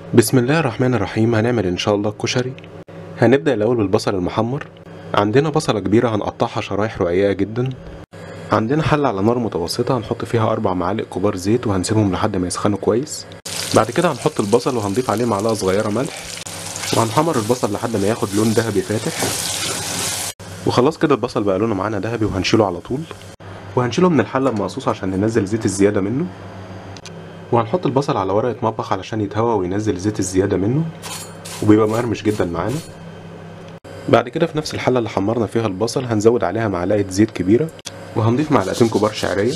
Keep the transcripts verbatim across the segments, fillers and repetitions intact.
بسم الله الرحمن الرحيم. هنعمل ان شاء الله الكشري. هنبدأ الاول بالبصل المحمر. عندنا بصلة كبيرة هنقطعها شرايح رقيقة جدا. عندنا حلة على نار متوسطة هنحط فيها اربع معالق كبار زيت وهنسيبهم لحد ما يسخنوا كويس. بعد كده هنحط البصل وهنضيف عليه معلقة صغيرة ملح، وهنحمر البصل لحد ما ياخد لون ذهبي فاتح. وخلاص كده البصل بقى لونه معانا ذهبي وهنشيله على طول، وهنشيله من الحلة بمقصوص عشان ننزل زيت الزيادة منه. وهنحط البصل على ورقة مطبخ علشان يتهوى وينزل زيت الزيادة منه، وبيبقى مقرمش جدا معانا. بعد كده في نفس الحلة اللي حمرنا فيها البصل هنزود عليها معلقة زيت كبيرة، وهنضيف معلقتين كبار شعرية،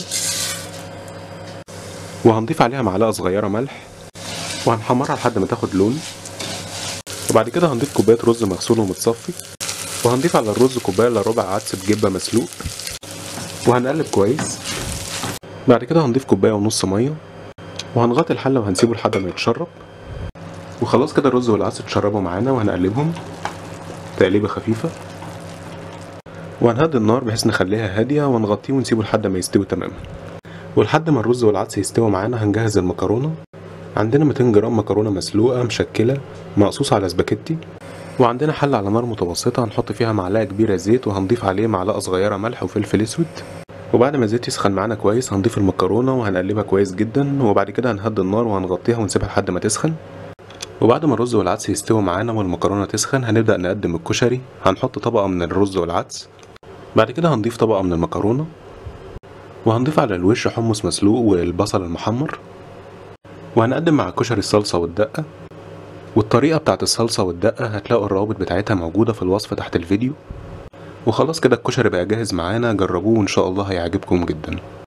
وهنضيف عليها معلقة صغيرة ملح، وهنحمرها لحد ما تاخد لون. وبعد كده هنضيف كوباية رز مغسول ومتصفي، وهنضيف على الرز كوباية الا ربع عدس بجبة مسلوق، وهنقلب كويس. بعد كده هنضيف كوباية ونص مية، وهنغطي الحلة وهنسيبه لحد ما يتشرب. وخلاص كده الرز والعدس اتشربوا معانا، وهنقلبهم تقليبة خفيفة، وهنهدي النار بحيث نخليها هادية ونغطيه ونسيبه لحد ما يستوي تماما. ولحد ما الرز والعدس يستوي معانا هنجهز المكرونة. عندنا ميتين جرام مكرونة مسلوقة مشكلة مقصوصة على سباكيتي، وعندنا حلة على نار متوسطة هنحط فيها معلقة كبيرة زيت، وهنضيف عليه معلقة صغيرة ملح وفلفل اسود. وبعد ما الزيت يسخن معانا كويس هنضيف المكرونة وهنقلبها كويس جدا، وبعد كده هنهدي النار وهنغطيها ونسيبها لحد ما تسخن. وبعد ما الرز والعدس يستوي معانا والمكرونة تسخن هنبدأ نقدم الكشري. هنحط طبقة من الرز والعدس، بعد كده هنضيف طبقة من المكرونة، وهنضيف على الوش حمص مسلوق والبصل المحمر، وهنقدم مع الكشري الصلصة والدقة. والطريقة بتاعت الصلصة والدقة هتلاقوا الروابط بتاعتها موجودة في الوصف تحت الفيديو. وخلاص كده الكشري بقى جاهز معانا، جربوه وان شاء الله هيعجبكم جدا.